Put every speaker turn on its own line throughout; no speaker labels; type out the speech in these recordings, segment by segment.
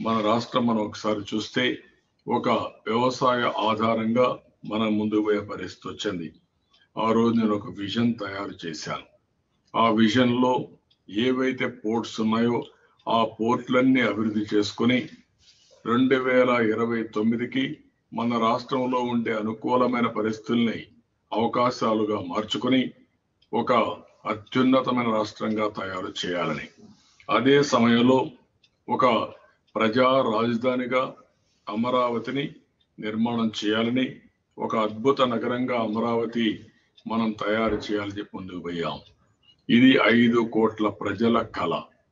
మన రాష్ట్రం మనం ఒకసారి చూస్తే ఒక వ్యవసాయ ఆధారంగా మనం ముందుకు పోయే పరిస్థితి వచ్చింది. ఆ రోజు నేను ఒక విజన్ తయారు చేశాను. ఆ విజన్ లో ఏవైతే పోర్ట్స్ ఉన్నాయో ఆ పోర్ట్లన్నీ అభివృద్ధి చేసుకుని 2029కి మన రాష్ట్రంలో ఉండే అనుకూలమైన పరిస్థితుల్ని అవకాశాలుగా మార్చుకుని ఒక అత్యున్నతమైన రాష్ట్రంగా తయారు చేయాలని, అదే సమయంలో ఒక ప్రజా రాజధానిగా అమరావతిని నిర్మాణం చేయాలని, ఒక అద్భుత నగరంగా అమరావతి మనం తయారు చేయాలని చెప్పి ముందుకు పోయాం. ఇది 5 కోట్ల ప్రజల కళ.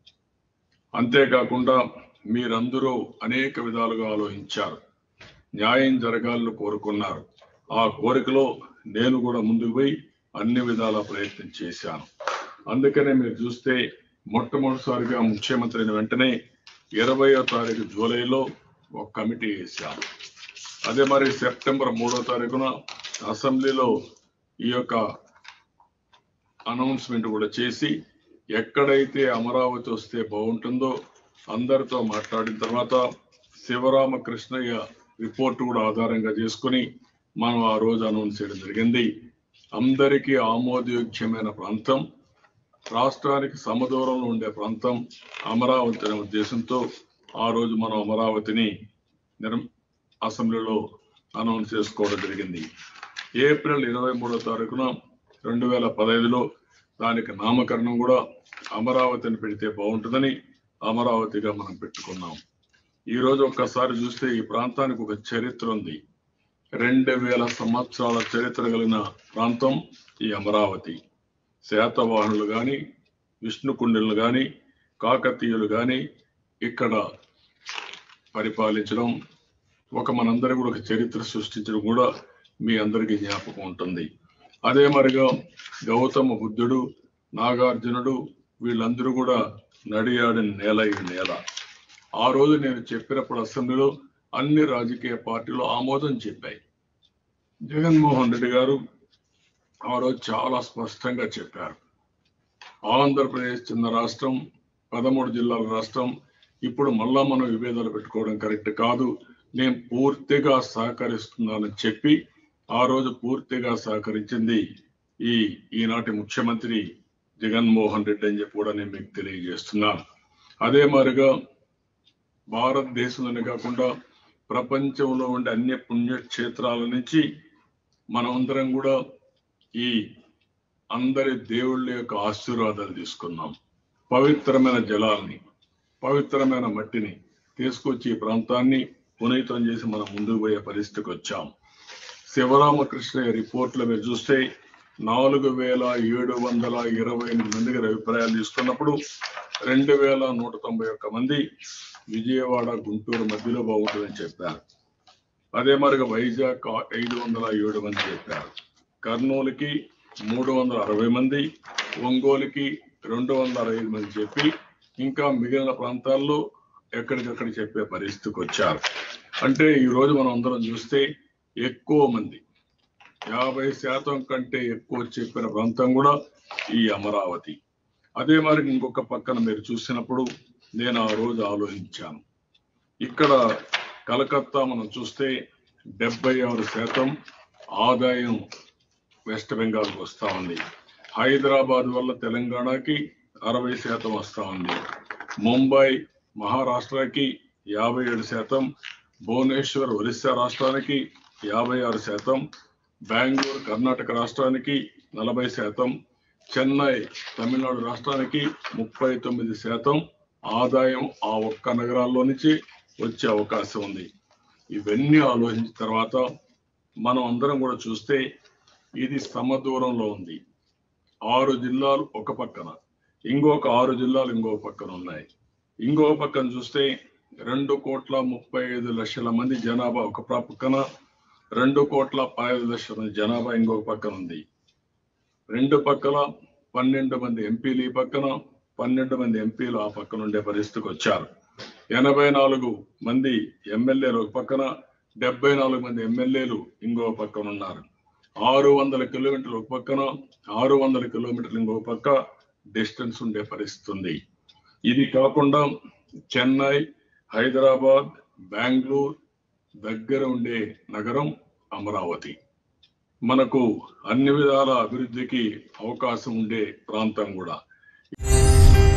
అంతేకాకుండా మీరందరూ అనేక విధాలుగా ఆలోచించారు, న్యాయం జరగాలని కోరుకున్నారు. ఆ కోరికలో నేను కూడా ముందుకు పోయి అన్ని విధాల ప్రయత్నం చేశాను. అందుకనే మీరు చూస్తే మొట్టమొదటిసారిగా ముఖ్యమంత్రి అయిన వెంటనే 20వ తారీఖు జూలైలో ఒక కమిటీ వేశాను. అదే మరి సెప్టెంబర్ 3వ తారీఖున అసెంబ్లీలో ఈ యొక్క అనౌన్స్మెంట్ కూడా చేసి, ఎక్కడైతే అమరావతి వస్తే బాగుంటుందో అందరితో మాట్లాడిన తర్వాత శివరామకృష్ణయ్య రిపోర్ట్ కూడా ఆధారంగా చేసుకుని మనం ఆ రోజు అనౌన్స్ చేయడం జరిగింది. అందరికీ ఆమోదయోగ్యమైన ప్రాంతం, రాష్ట్రానికి సమదూరంలో ఉండే ప్రాంతం అమరావతి అనే ఉద్దేశంతో ఆ రోజు మనం అమరావతిని అసెంబ్లీలో అనౌన్స్ చేసుకోవడం జరిగింది. ఏప్రిల్ 23వ తారీఖున 2015లో దానికి నామకరణం కూడా అమరావతిని పెడితే బాగుంటుందని అమరావతిగా మనం పెట్టుకున్నాం. ఈ రోజు ఒక్కసారి చూస్తే ఈ ప్రాంతానికి ఒక చరిత్ర ఉంది. 2000 సంవత్సరాల చరిత్ర కలిగిన ప్రాంతం ఈ అమరావతి. శాతవాహనులు గాని, విష్ణుకుండిలు గాని, కాకతీయులు గాని ఇక్కడ పరిపాలించడం, ఒక మనందరి కూడా ఒక చరిత్ర సృష్టించడం కూడా మీ అందరికీ జ్ఞాపకం ఉంటుంది. అదే మరిగా గౌతమ బుద్ధుడు, నాగార్జునుడు వీళ్ళందరూ కూడా నడియాడిన నేల ఈ నేల. ఆ రోజు నేను చెప్పినప్పుడు అసెంబ్లీలో అన్ని రాజకీయ పార్టీలు ఆమోదం చెప్పాయి. జగన్మోహన్ రెడ్డి గారు ఆ రోజు చాలా స్పష్టంగా చెప్పారు, ఆంధ్రప్రదేశ్ చిన్న రాష్ట్రం, 13 జిల్లాల రాష్ట్రం, ఇప్పుడు మళ్ళా మనం విభేదాలు పెట్టుకోవడం కరెక్ట్ కాదు, నేను పూర్తిగా సహకరిస్తున్నానని చెప్పి ఆ రోజు పూర్తిగా సహకరించింది ఈనాటి ముఖ్యమంత్రి జగన్మోహన్ రెడ్డి అని చెప్పి కూడా నేను మీకు తెలియజేస్తున్నాను. అదే మాదిరిగా భారతదేశంలోనే కాకుండా ప్రపంచంలో ఉండే అన్ని పుణ్యక్షేత్రాల నుంచి మనమందరం కూడా ఈ అందరి దేవుళ్ళ యొక్క ఆశీర్వాదాలు తీసుకున్నాం. పవిత్రమైన జలాల్ని, పవిత్రమైన మట్టిని తీసుకొచ్చి ఈ ప్రాంతాన్ని పునీతం చేసి మనం ముందుకు పోయే పరిస్థితికి వచ్చాం. శివరామకృష్ణయ్య రిపోర్ట్లో మీరు చూస్తే 4728 మంది గారి అభిప్రాయాలు తీసుకున్నప్పుడు 2191 మంది విజయవాడ గుంటూరు మధ్యలో బాగుంటుందని చెప్పారు. అదే మరిగా వైజాగ్ 507 మంది చెప్పారు, కర్నూలుకి 360 మంది, ఒంగోలుకి 205 మంది చెప్పి ఇంకా మిగిలిన ప్రాంతాల్లో ఎక్కడికక్కడ చెప్పే పరిస్థితికి వచ్చారు. అంటే ఈ రోజు మనం అందరం చూస్తే ఎక్కువ మంది 50% కంటే ఎక్కువ చెప్పిన ప్రాంతం కూడా ఈ అమరావతి. అదే మరి ఇంకొక పక్కన మీరు చూసినప్పుడు నేను ఆ రోజు ఆలోచించాను, ఇక్కడ కలకత్తా మనం చూస్తే 76% ఆదాయం వెస్ట్ బెంగాల్కి వస్తా ఉంది. హైదరాబాద్ వల్ల తెలంగాణకి 60% వస్తా ఉంది. ముంబై మహారాష్ట్రకి 57%, భువనేశ్వర్ ఒరిస్సా రాష్ట్రానికి 56%, బెంగళూరు కర్ణాటక రాష్ట్రానికి 40%, చెన్నై తమిళనాడు రాష్ట్రానికి 39% ఆదాయం ఆ ఒక్క నగరాల్లో నుంచి వచ్చే అవకాశం ఉంది. ఇవన్నీ ఆలోచించిన తర్వాత మనం అందరం కూడా చూస్తే ఇది సమదూరంలో ఉంది. 6 జిల్లాలు ఒక పక్కన, ఇంకొక 6 జిల్లాలు ఇంకో పక్కన ఉన్నాయి. ఇంకో పక్కన చూస్తే 2,35,00,000 మంది జనాభా ఒక పక్కన, 2,15,00,000 మంది జనాభా ఇంకొక పక్కన ఉంది. రెండు పక్కల 12 మంది ఎంపీలు ఈ పక్కన, 12 మంది ఎంపీలు ఆ పక్కన ఉండే పరిస్థితికి వచ్చారు. 84 మంది ఎమ్మెల్యేలు ఒక పక్కన, 74 మంది ఎమ్మెల్యేలు ఇంకో పక్కన ఉన్నారు. 600 కిలోమీటర్లు ఒక పక్కన, 600 కిలోమీటర్లు ఇంకో పక్క డిస్టెన్స్ ఉండే పరిస్థితి ఉంది. ఇది కాకుండా చెన్నై హైదరాబాద్, బెంగళూరు దగ్గర ఉండే నగరం అమరావతి. మనకు అన్ని విధాల అభివృద్ధికి అవకాశం ఉండే ప్రాంతం కూడా.